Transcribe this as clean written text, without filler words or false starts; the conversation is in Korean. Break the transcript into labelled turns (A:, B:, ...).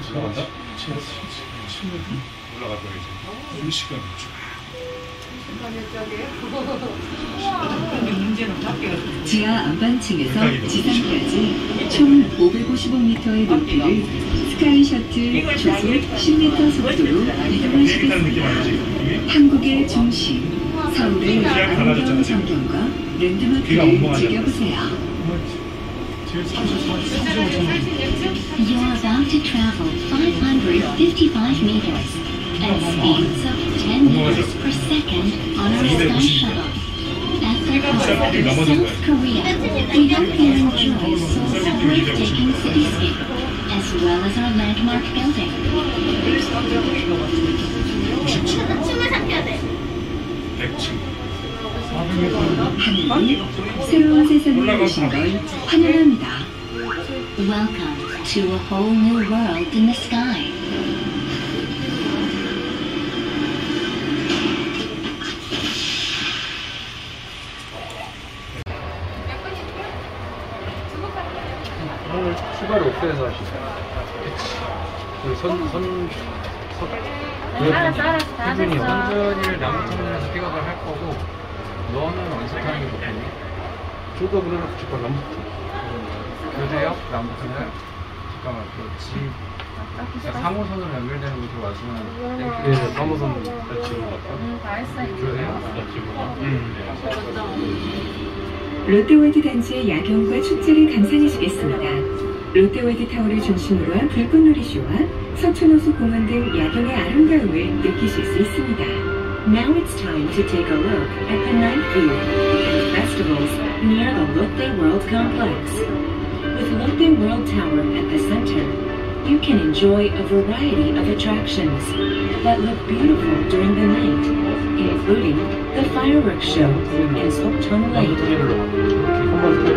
A: 올라간다?
B: 10m?
A: 올라가죠 이제.
B: 1시간이죠.
C: 지하 안반층에서 지상까지 총 555m의 높이를 스카이 셔틀 초속 10m 속도로 이동하시겠습니다. 한국의 중심, 서울의 아름다운 전경과 랜드마크를 즐겨보세요.
B: 제일 34.5천
D: You're about to travel 555 meters at speeds of 10 meters per second on our sky shuttle. At the heart of South Korea, we hope you enjoy Seoul's breathtaking cityscape, as well as our landmark building.
C: 하늘이 새로운 세상에 오신 걸 환영합니다.
D: Welcome to a whole new world in the sky.
A: 오늘 추가로 옥션에서 하시죠. 희준이 선준이를 남부터널에서 픽업을 할 거고 너는 어디서 타는 게 좋겠니?
B: 저도 그러면 잠깐 남부터.
A: 교대역 남부터널 잠깐만 그 3호선으로 연결되는 곳으로 왔으면
B: 네, 3호선 지금 갈까?
E: 다 했어.
A: 교대역?
C: 롯데월드 단지의 야경과 축제를 감상하시겠습니다. 롯데월드 타워를 중심으로 한 불꽃놀이쇼와 서촌호수 공원 등 야경의 아름다움을 느끼실 수 있습니다. Now it's time to take a look at the night view and festivals near the Lotte World Complex. With Lotte World Tower at the center, you can enjoy a variety of attractions that look beautiful during the night, including the fireworks show in Sokchon Lake.